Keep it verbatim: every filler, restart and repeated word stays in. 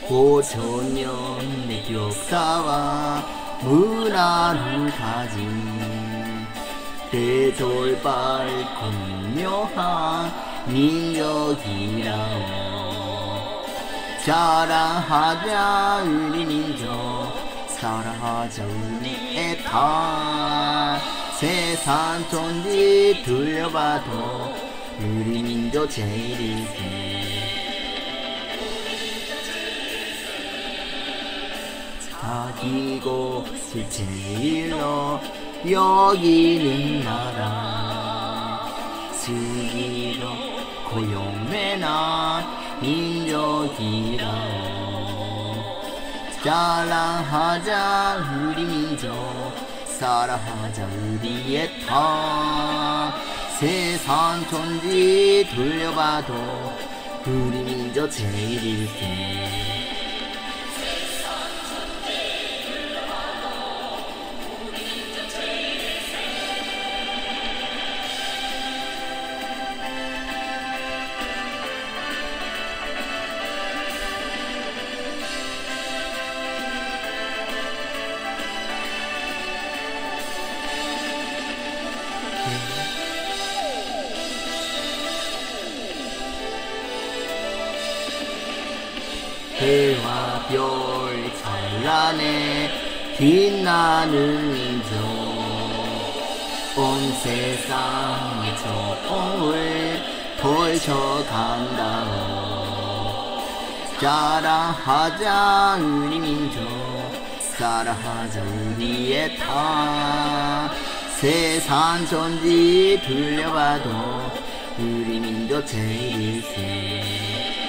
오천년의 역사와 문화를 가진 대돌발고 묘한 민족이라오. 자랑하자 우리 민족, 사랑하자 우리의 땅. 세상 천지 둘러봐도 우리 민족 제일이지. 자기 곳을 제일로 여기는 나라, 슬기로 고용매나 민족이라오. 자랑하자 우리 민족, 사랑하자 우리의 땅. 세상 천지 돌려봐도 우리 민족 제일일세. 해와 별 찬란해 빛나는 민족, 온 세상의 조공을 펼쳐간다오. 자랑하자 우리 민족, 사랑하자 우리의 땅. 세상 천지 둘러봐도 우리 민족 제일일세.